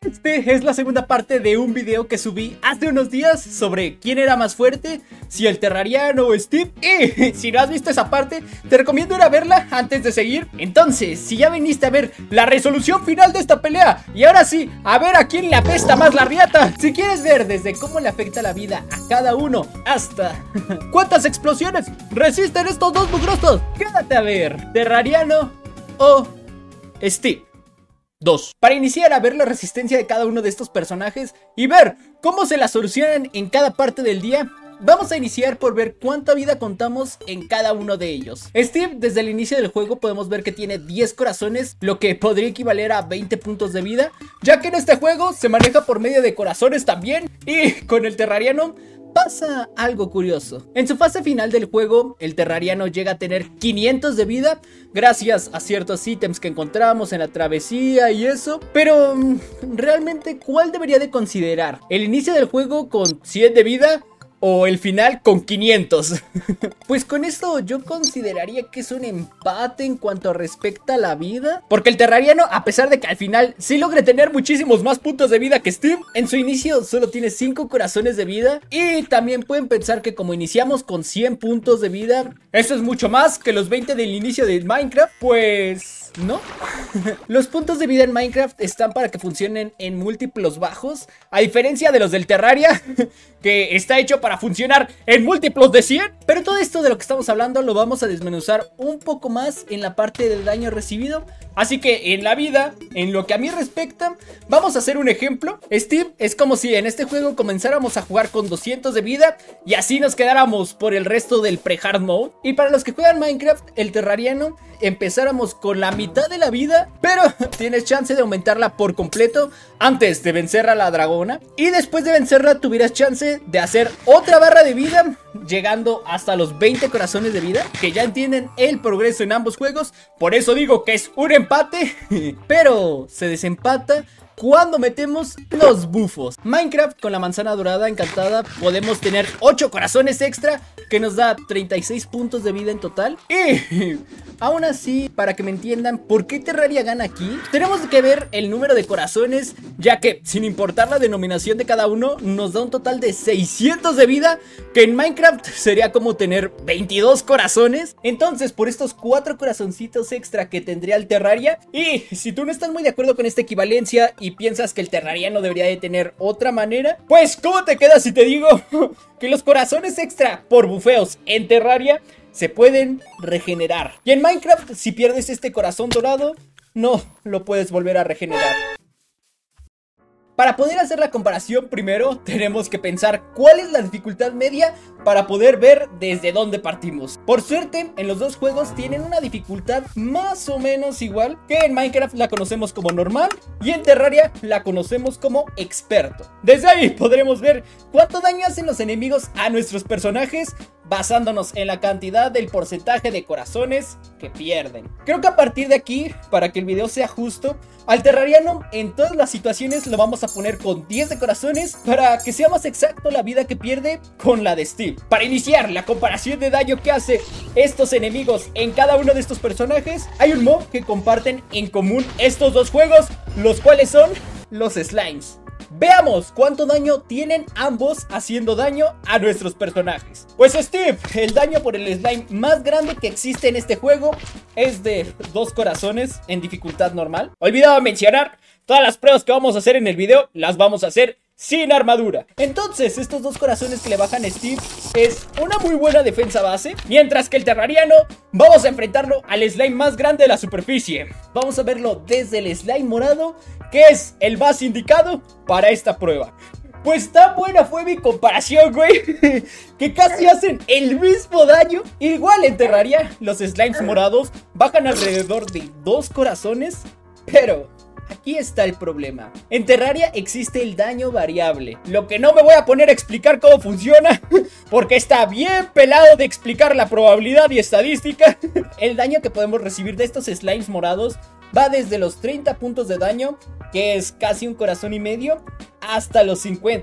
Este es la segunda parte de un video que subí hace unos días sobre quién era más fuerte, si el Terrariano o Steve. Y si no has visto esa parte, te recomiendo ir a verla antes de seguir. Entonces, si ya viniste a ver la resolución final de esta pelea, y ahora sí, a ver a quién le apesta más la riata. Si quieres ver desde cómo le afecta la vida a cada uno hasta cuántas explosiones resisten estos dos mugrosos, quédate a ver Terrariano o Steve 2. Para iniciar a ver la resistencia de cada uno de estos personajes y ver cómo se la solucionan en cada parte del día, vamos a iniciar por ver cuánta vida contamos en cada uno de ellos. Steve, desde el inicio del juego podemos ver que tiene 10 corazones, lo que podría equivaler a 20 puntos de vida, ya que en este juego se maneja por medio de corazones también. Y con el Terrariano pasa algo curioso. En su fase final del juego, el Terrariano llega a tener 500 de vida gracias a ciertos ítems que encontramos en la travesía y eso. Pero realmente, ¿cuál debería de considerar? ¿El inicio del juego con 100 de vida o el final con 500? Pues con esto yo consideraría que es un empate en cuanto respecta a la vida, porque el Terrariano, a pesar de que al final sí logre tener muchísimos más puntos de vida que Steve, en su inicio solo tiene 5 corazones de vida. Y también pueden pensar que como iniciamos con 100 puntos de vida, eso es mucho más que los 20 del inicio de Minecraft. Pues no. Los puntos de vida en Minecraft están para que funcionen en múltiplos bajos, a diferencia de los del Terraria, que está hecho para funcionar en múltiplos de 100. Pero todo esto de lo que estamos hablando lo vamos a desmenuzar un poco más en la parte del daño recibido. Así que en la vida, en lo que a mí respecta, vamos a hacer un ejemplo. Steve es como si en este juego comenzáramos a jugar con 200 de vida y así nos quedáramos por el resto del pre-hard mode. Y para los que juegan Minecraft, el Terrariano, empezáramos con la mitad de la vida, pero tienes chance de aumentarla por completo antes de vencer a la dragona. Y después de vencerla tuvieras chance de hacer otra barra de vida, llegando hasta los 20 corazones de vida, que ya entienden el progreso en ambos juegos. Por eso digo que es un empate, pero se desempata cuando metemos los bufos. Minecraft con la manzana dorada encantada podemos tener 8 corazones extra, que nos da 36 puntos de vida en total. Y aún así, para que me entiendan por qué Terraria gana aquí, tenemos que ver el número de corazones, ya que sin importar la denominación de cada uno, nos da un total de 600 de vida, que en Minecraft sería como tener 22 corazones. Entonces, por estos 4 corazoncitos extra que tendría el Terraria, y si tú no estás muy de acuerdo con esta equivalencia y piensas que el Terrariano debería de tener otra manera, pues ¿cómo te quedas si te digo que los corazones extra por bufeos en Terraria se pueden regenerar? Y en Minecraft, si pierdes este corazón dorado, no lo puedes volver a regenerar. Para poder hacer la comparación, primero tenemos que pensar cuál es la dificultad media para poder ver desde dónde partimos. Por suerte, en los dos juegos tienen una dificultad más o menos igual, que en Minecraft la conocemos como normal y en Terraria la conocemos como experto. Desde ahí podremos ver cuánto daño hacen los enemigos a nuestros personajes, basándonos en la cantidad del porcentaje de corazones que pierden. Creo que a partir de aquí, para que el video sea justo, al Terrariano en todas las situaciones lo vamos a poner con 10 de corazones, para que sea más exacto la vida que pierde con la de Steve. Para iniciar la comparación de daño que hace estos enemigos en cada uno de estos personajes, hay un mob que comparten en común estos dos juegos, los cuales son los slimes. Veamos cuánto daño tienen ambos haciendo daño a nuestros personajes. Pues Steve, el daño por el slime más grande que existe en este juego es de 2 corazones en dificultad normal. Olvidaba mencionar, todas las pruebas que vamos a hacer en el video las vamos a hacer sin armadura. Entonces estos 2 corazones que le bajan a Steve es una muy buena defensa base, mientras que el Terrariano vamos a enfrentarlo al slime más grande de la superficie. Vamos a verlo desde el slime morado, que es el más indicado para esta prueba. Pues tan buena fue mi comparación, güey, que casi hacen el mismo daño. Igual en Terraria los slimes morados bajan alrededor de 2 corazones, pero aquí está el problema. En Terraria existe el daño variable, lo que no me voy a poner a explicar cómo funciona, porque está bien pelado de explicar la probabilidad y estadística. El daño que podemos recibir de estos slimes morados va desde los 30 puntos de daño, que es casi un corazón y medio, hasta los 50,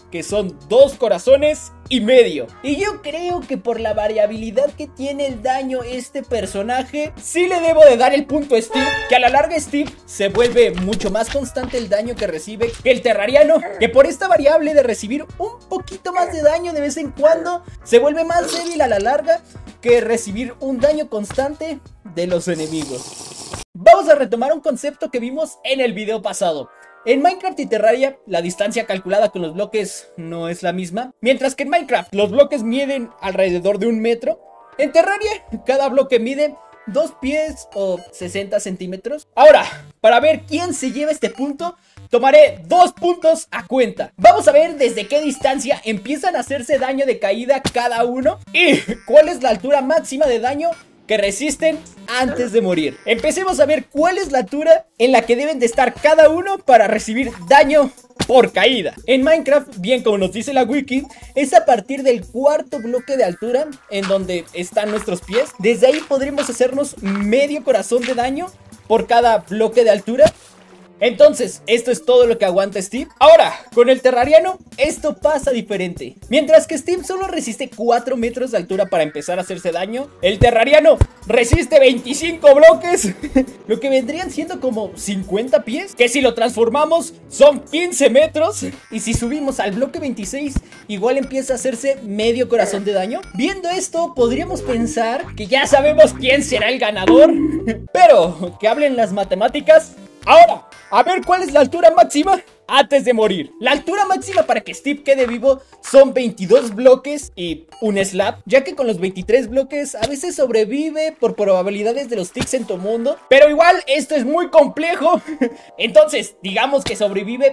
que son 2 corazones y medio. Y yo creo que por la variabilidad que tiene el daño este personaje, sí le debo de dar el punto a Steve, que a la larga Steve se vuelve mucho más constante el daño que recibe que el terrariano, que por esta variable de recibir un poquito más de daño de vez en cuando, se vuelve más débil a la larga que recibir un daño constante de los enemigos. Vamos a retomar un concepto que vimos en el video pasado. En Minecraft y Terraria, la distancia calculada con los bloques no es la misma. Mientras que en Minecraft los bloques miden alrededor de 1 metro, en Terraria cada bloque mide 2 pies o 60 centímetros. Ahora, para ver quién se lleva este punto, tomaré 2 puntos a cuenta. Vamos a ver desde qué distancia empiezan a hacerse daño de caída cada uno y cuál es la altura máxima de daño que resisten antes de morir. Empecemos a ver cuál es la altura en la que deben de estar cada uno para recibir daño por caída. En Minecraft, bien como nos dice la wiki, es a partir del 4.º bloque de altura en donde están nuestros pies. Desde ahí podremos hacernos medio corazón de daño por cada bloque de altura. Entonces, esto es todo lo que aguanta Steve. Ahora, con el terrariano, esto pasa diferente. Mientras que Steve solo resiste 4 metros de altura para empezar a hacerse daño, el terrariano resiste 25 bloques, lo que vendrían siendo como 50 pies, que si lo transformamos son 15 metros. Y si subimos al bloque 26, igual empieza a hacerse medio corazón de daño. Viendo esto, podríamos pensar que ya sabemos quién será el ganador, pero que hablen las matemáticas. Ahora, a ver cuál es la altura máxima antes de morir. La altura máxima para que Steve quede vivo son 22 bloques y un slab, ya que con los 23 bloques a veces sobrevive por probabilidades de los ticks en tu mundo. Pero igual esto es muy complejo. Entonces, digamos que sobrevive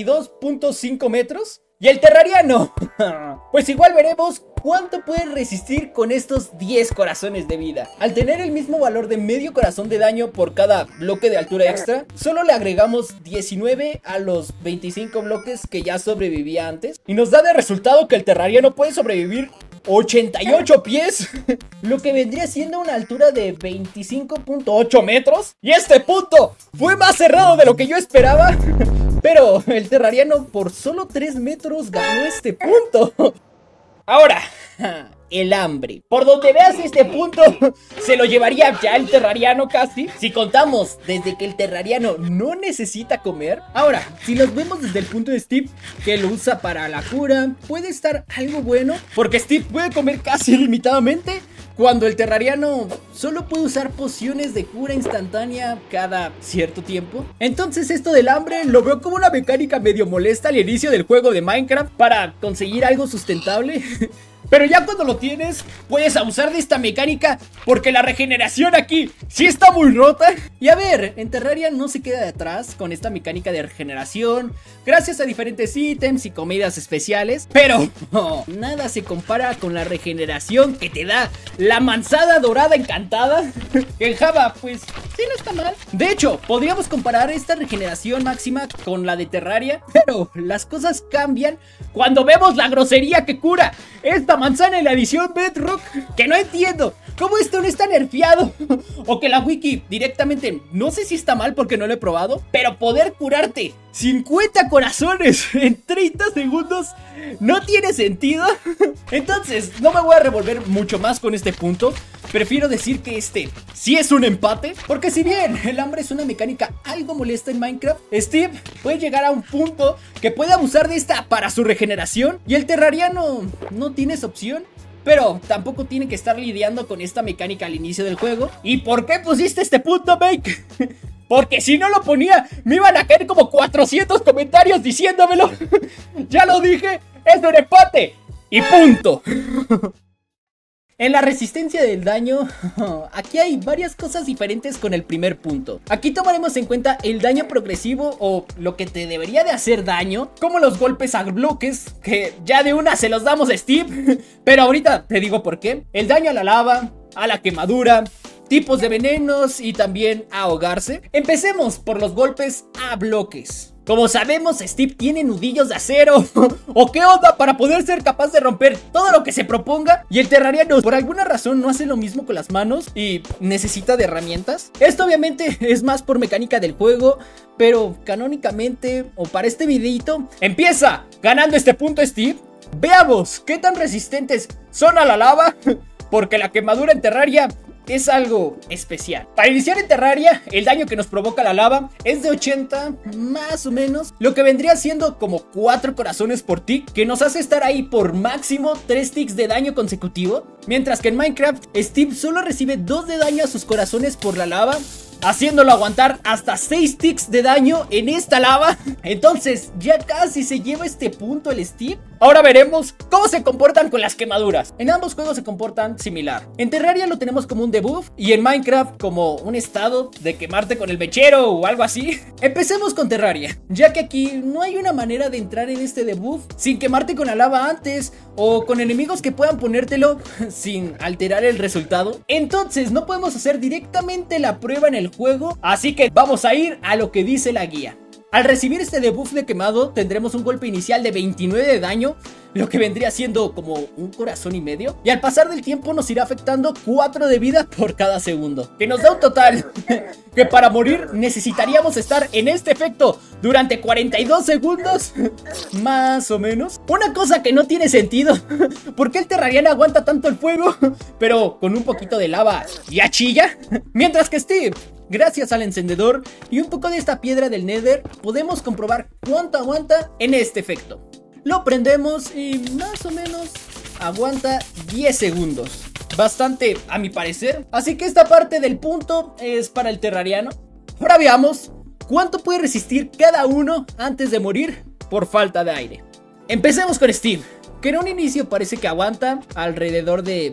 22.5 metros. ¿Y el terrariano? Pues igual veremos cuánto puede resistir con estos 10 corazones de vida. Al tener el mismo valor de medio corazón de daño por cada bloque de altura extra, solo le agregamos 19 a los 25 bloques que ya sobrevivía antes, y nos da de resultado que el terrariano puede sobrevivir 88 pies, lo que vendría siendo una altura de 25.8 metros. Y este punto fue más cerrado de lo que yo esperaba. Pero el terrariano por solo 3 metros ganó este punto. Ahora, el hambre. Por donde veas este punto, se lo llevaría ya el terrariano casi, si contamos desde que el terrariano no necesita comer. Ahora, si nos vemos desde el punto de Steve, que lo usa para la cura, puede estar algo bueno, porque Steve puede comer casi ilimitadamente, cuando el terrariano solo puede usar pociones de cura instantánea cada cierto tiempo. Entonces esto del hambre lo veo como una mecánica medio molesta al inicio del juego de Minecraft para conseguir algo sustentable. Pero ya cuando lo tienes, puedes abusar de esta mecánica, porque la regeneración aquí sí está muy rota. Y a ver, en Terraria no se queda de atrás con esta mecánica de regeneración, gracias a diferentes ítems y comidas especiales. Pero nada se compara con la regeneración que te da la manzana dorada encantada. En Java, pues sí, no está mal. De hecho, podríamos comparar esta regeneración máxima con la de Terraria, pero las cosas cambian cuando vemos la grosería que cura esta manzana en la edición Bedrock, que no entiendo cómo esto no está nerfeado. O que la wiki directamente, no sé si está mal porque no lo he probado, pero poder curarte 50 corazones en 30 segundos no tiene sentido. Entonces no me voy a revolver mucho más con este punto. Prefiero decir que este sí es un empate, porque si bien el hambre es una mecánica algo molesta en Minecraft, Steve puede llegar a un punto que puede abusar de esta para su regeneración, y el terrariano no tiene esa opción. Pero tampoco tiene que estar lidiando con esta mecánica al inicio del juego. ¿Y por qué pusiste este punto, Make? Porque si no lo ponía, me iban a caer como 400 comentarios diciéndomelo. Ya lo dije, es un empate y punto. En la resistencia del daño, aquí hay varias cosas diferentes con el primer punto. Aquí tomaremos en cuenta el daño progresivo, o lo que te debería de hacer daño, como los golpes a bloques, que ya de una se los damos a Steve. Pero ahorita te digo por qué. El daño a la lava, a la quemadura, tipos de venenos y también ahogarse. Empecemos por los golpes a bloques. Como sabemos, Steve tiene nudillos de acero. ¿O qué onda? Para poder ser capaz de romper todo lo que se proponga. Y el terrariano, por alguna razón, no hace lo mismo con las manos y necesita de herramientas. Esto obviamente es más por mecánica del juego, pero canónicamente, o para este videito, empieza ganando este punto Steve. Veamos qué tan resistentes son a la lava, porque la quemadura en Terraria es algo especial. Para iniciar en Terraria, el daño que nos provoca la lava es de 80, más o menos, lo que vendría siendo como 4 corazones por tick, que nos hace estar ahí por máximo 3 ticks de daño consecutivo. Mientras que en Minecraft, Steve solo recibe 2 de daño a sus corazones por la lava, haciéndolo aguantar hasta 6 ticks de daño en esta lava. Entonces ya casi se lleva este punto el Steve. Ahora veremos cómo se comportan con las quemaduras. En ambos juegos se comportan similar. En Terraria lo tenemos como un debuff y en Minecraft como un estado de quemarte con el mechero o algo así. Empecemos con Terraria, ya que aquí no hay una manera de entrar en este debuff sin quemarte con la lava antes, o con enemigos que puedan ponértelo sin alterar el resultado. Entonces no podemos hacer directamente la prueba en el juego, así que vamos a ir a lo que dice la guía. Al recibir este debuff de quemado tendremos un golpe inicial de 29 de daño, lo que vendría siendo como un corazón y medio, y al pasar del tiempo nos irá afectando 4 de vida por cada segundo, que nos da un total que para morir necesitaríamos estar en este efecto durante 42 segundos, más o menos. Una cosa que no tiene sentido, ¿por qué el terrariano aguanta tanto el fuego, pero con un poquito de lava ya chilla? Mientras que Steve, gracias al encendedor y un poco de esta piedra del Nether, podemos comprobar cuánto aguanta en este efecto. Lo prendemos y más o menos aguanta 10 segundos. Bastante a mi parecer. Así que esta parte del punto es para el terrariano. Ahora veamos cuánto puede resistir cada uno antes de morir por falta de aire. Empecemos con Steve, que en un inicio parece que aguanta alrededor de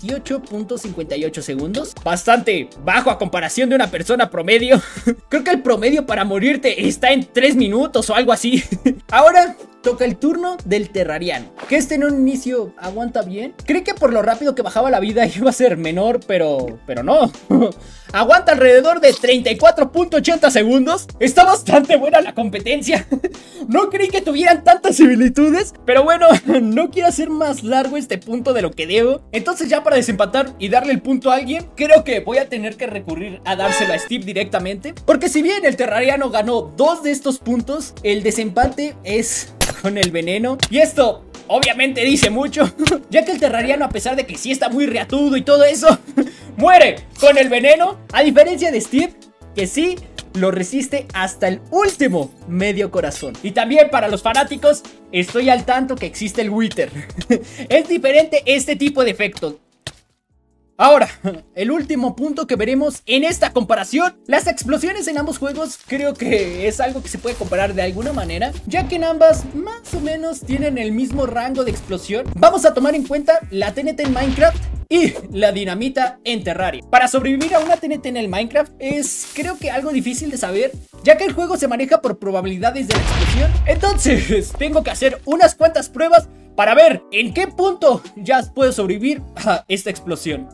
28.58 segundos. Bastante bajo a comparación de una persona promedio. Creo que el promedio para morirte está en 3 minutos o algo así. Ahora toca el turno del terrariano, que en un inicio aguanta bien. Creí que por lo rápido que bajaba la vida iba a ser menor, pero no. Aguanta alrededor de 34.80 segundos. Está bastante buena la competencia. No creí que tuvieran tantas similitudes, pero bueno, no quiero hacer más largo este punto de lo que debo. Entonces ya para desempatar y darle el punto a alguien, creo que voy a tener que recurrir a dárselo a Steve directamente, porque si bien el terrariano ganó 2 de estos puntos, el desempate es con el veneno, y esto obviamente dice mucho, ya que el terrariano, a pesar de que sí está muy reatudo y todo eso, muere con el veneno, a diferencia de Steve, que sí lo resiste hasta el último medio corazón. Y también para los fanáticos, estoy al tanto que existe el Wither. Es diferente este tipo de efectos. Ahora, el último punto que veremos en esta comparación. Las explosiones en ambos juegos creo que es algo que se puede comparar de alguna manera, ya que en ambas más o menos tienen el mismo rango de explosión. Vamos a tomar en cuenta la TNT en Minecraft y la dinamita en Terraria. Para sobrevivir a una TNT en el Minecraft es creo que algo difícil de saber, ya que el juego se maneja por probabilidades de la explosión. Entonces tengo que hacer unas cuantas pruebas para ver en qué punto ya puedo sobrevivir a esta explosión.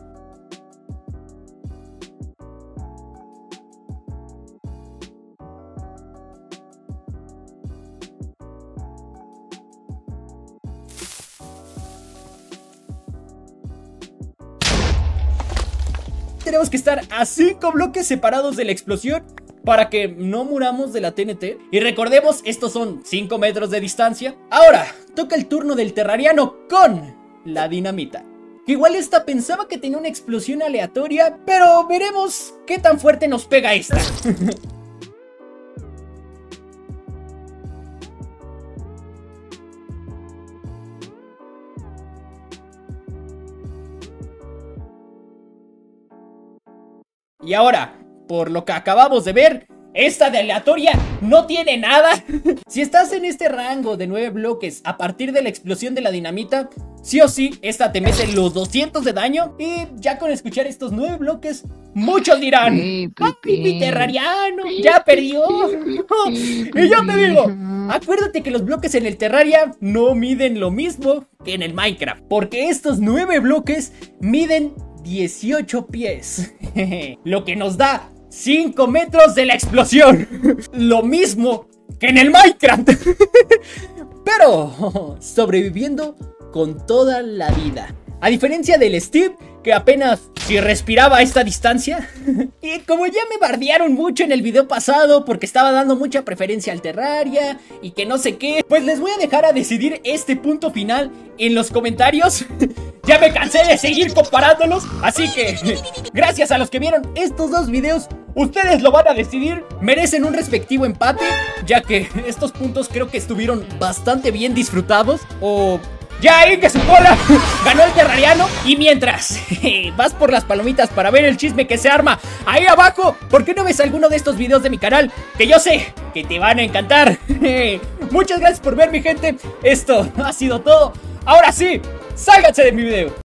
Tenemos que estar a 5 bloques separados de la explosión para que no muramos de la TNT. Y recordemos, estos son 5 metros de distancia. Ahora, toca el turno del terrariano con la dinamita, que igual esta pensaba que tenía una explosión aleatoria, pero veremos qué tan fuerte nos pega esta. Y ahora, por lo que acabamos de ver, esta de aleatoria no tiene nada. Si estás en este rango de 9 bloques a partir de la explosión de la dinamita, sí o sí, esta te mete los 200 de daño. Y ya con escuchar estos 9 bloques, muchos dirán: ¡ay, mi terrariano ya perdió! Y yo te digo, acuérdate que los bloques en el Terraria no miden lo mismo que en el Minecraft, porque estos 9 bloques miden 18 pies, lo que nos da 5 metros de la explosión. Lo mismo que en el Minecraft. Pero sobreviviendo con toda la vida. A diferencia del Steve, que apenas si respiraba a esta distancia. Y como ya me bardearon mucho en el video pasado porque estaba dando mucha preferencia al Terraria y que no sé qué, pues les voy a dejar a decidir este punto final en los comentarios. Ya me cansé de seguir comparándolos, así que gracias a los que vieron estos dos videos, ustedes lo van a decidir. Merecen un respectivo empate, ya que estos puntos creo que estuvieron bastante bien disfrutados. O ya ahí que su cola ganó el terrariano. Y mientras vas por las palomitas para ver el chisme que se arma ahí abajo, ¿por qué no ves alguno de estos videos de mi canal? Que yo sé que te van a encantar. Muchas gracias por ver, mi gente. Esto ha sido todo. Ahora sí, sálganse de mi video.